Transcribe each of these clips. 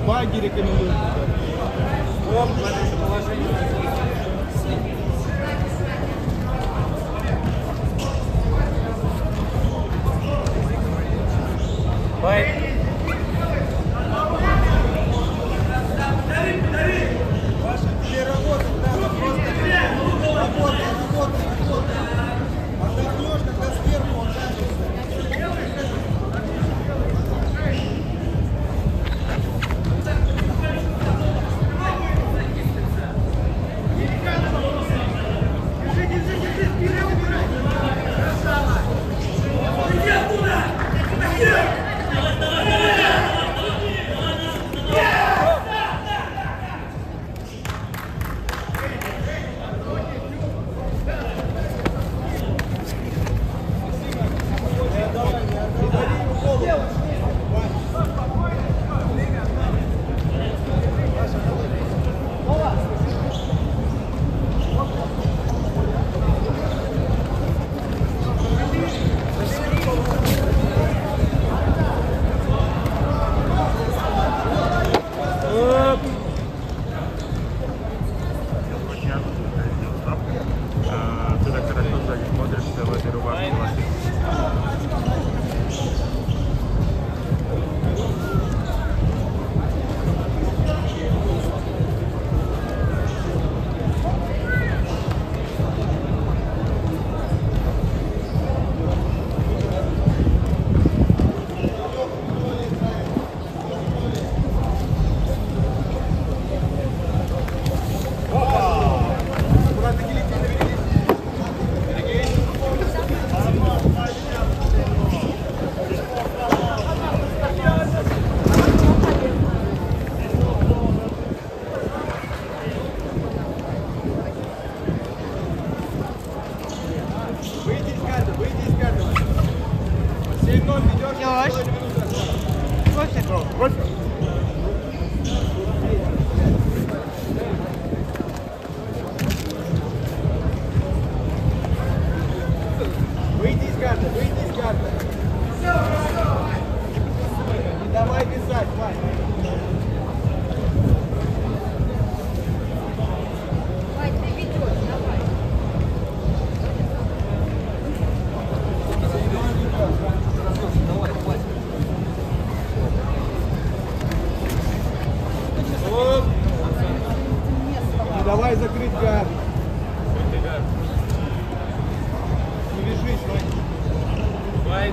Шпаги рекомендую. Оп, в этом же положении. Бай. Ваша переработать надо, просто работай. Отдохнешь, когда сверху он тянется. Ты так хорошо сзади смотришься в этой рубашке. Выйди из карты. 7-0 ведешь. Лёш. Кофе. Выйди из карты. Не давай писать, Вань. Вань, ты ведешь, давай. Оп. Не давай закрыть гард. Не вяжись, Вань. Бай.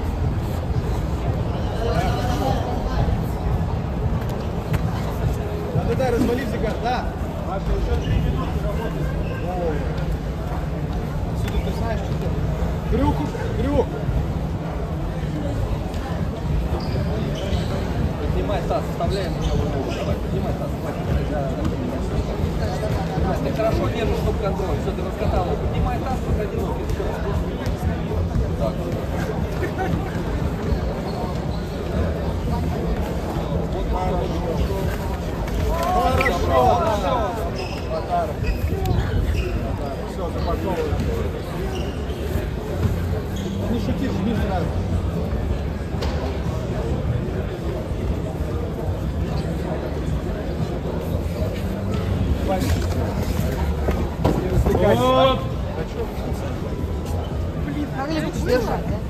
Да, развали все гард, да. Маша, еще 3 минуты работать. Отсюда ты знаешь, что ты. Крюк. Поднимай таз, оставляем меня в углу. Давай, поднимай таз. Ты хорошо держишь стоп-контроль. Все, ты раскатал. Поднимай таз, подходи ноги. Так. Хорошо. Все, запаковывай. Не шути, жми сразу. Не развлекайся. Блин, надо ли держать, да?